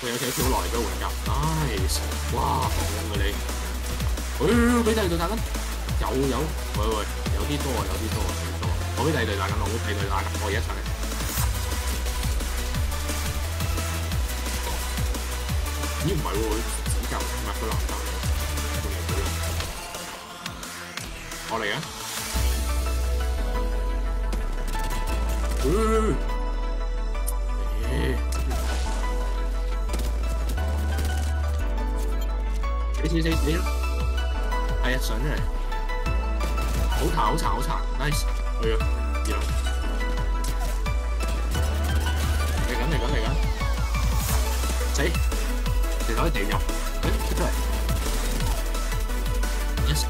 OK， 跳落嚟俾我換甲 ，nice， 哇，好嘅你，俾第二隊打緊，有，喂，有啲多啊，我俾第二隊打緊，我而家上嚟。咦唔係喎，佢指甲唔係佢藍甲嚟，仲嚟佢，我嚟嘅。死啦！係啊，上出嚟，好殘 ，nice， 去啊，二樓，嚟緊，死，其實可以地入，出嚟 ，yes，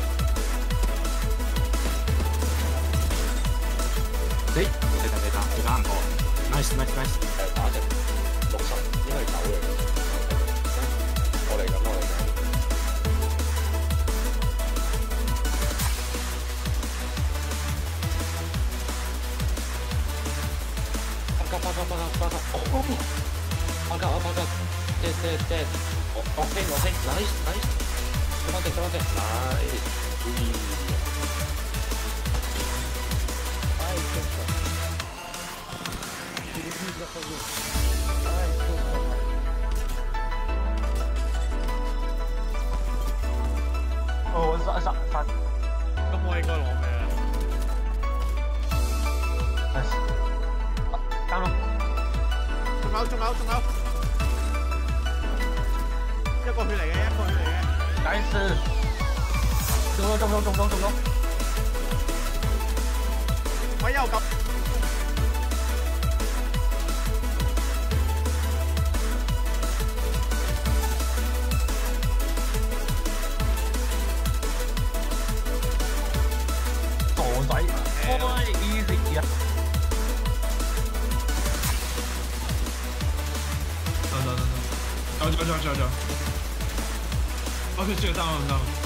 死，你打唔過 ，nice， 打成60，應該係9嚟嘅，我嚟緊。八級，dead，我聽 ，nice， come on dead，nice， 哦，殺，咁我應該攞咩啊？啱咯。仲有，一個血嚟嘅，nice，中，我又咁，傻仔，開 easy 啊！走！OK， 这个到了。